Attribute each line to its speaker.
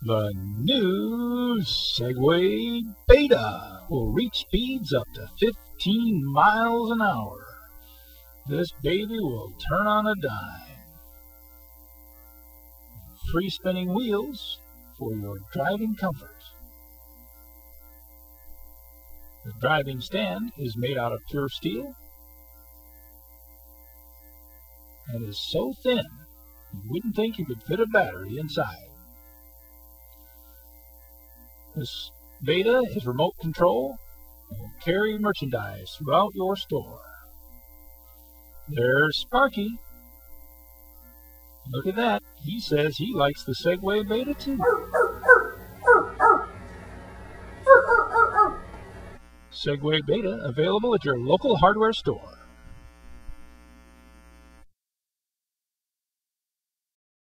Speaker 1: The new Segway Beta will reach speeds up to 15 miles an hour. This baby will turn on a dime. Free spinning wheels for your driving comfort. The driving stand is made out of pure steel and is so thin you wouldn't think you could fit a battery inside. This Beta is remote control and will carry merchandise throughout your store. There's Sparky. Look at that. He says he likes the Segway Beta too. Segway Beta available at your local hardware store.